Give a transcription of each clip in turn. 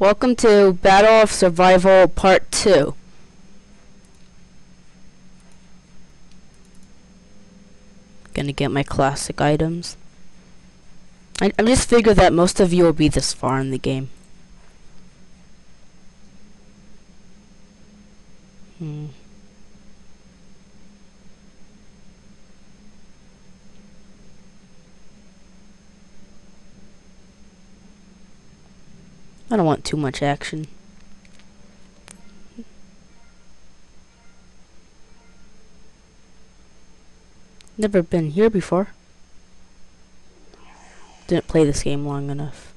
Welcome to Battle of Survival Part 2. Gonna get my classic items. I just figured that most of you will be this far in the game. I don't want too much action. Never been here before. Didn't play this game long enough.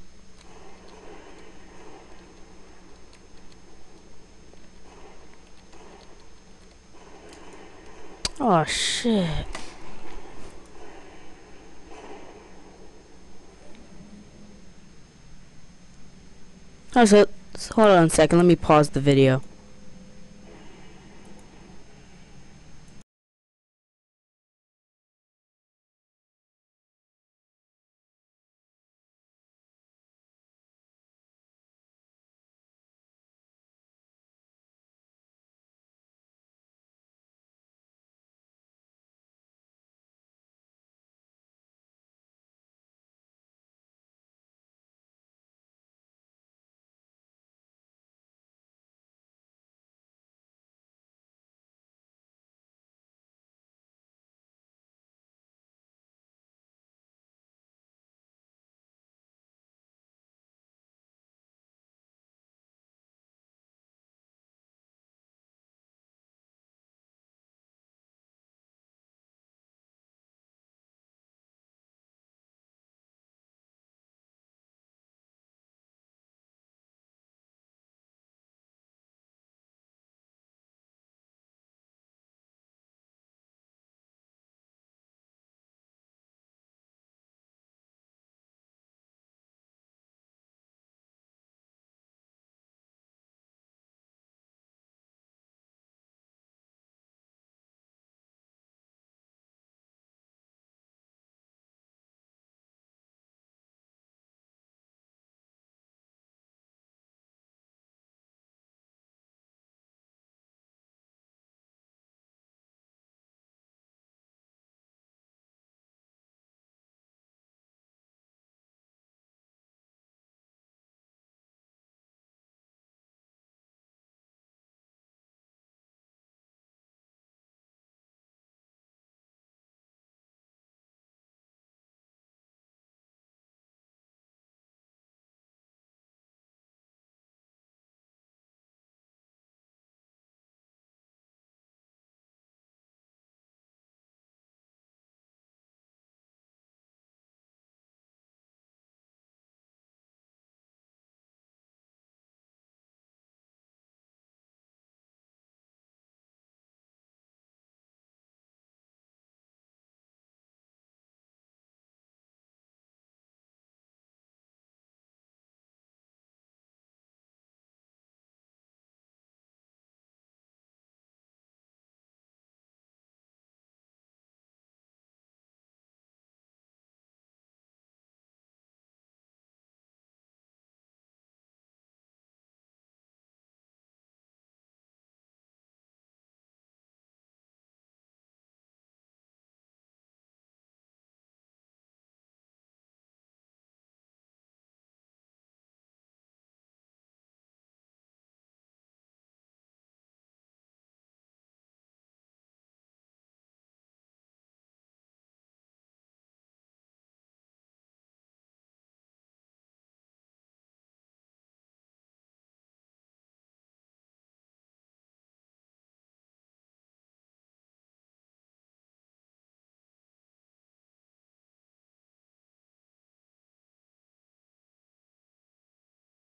Oh shit. Oh, so hold on a second, let me pause the video.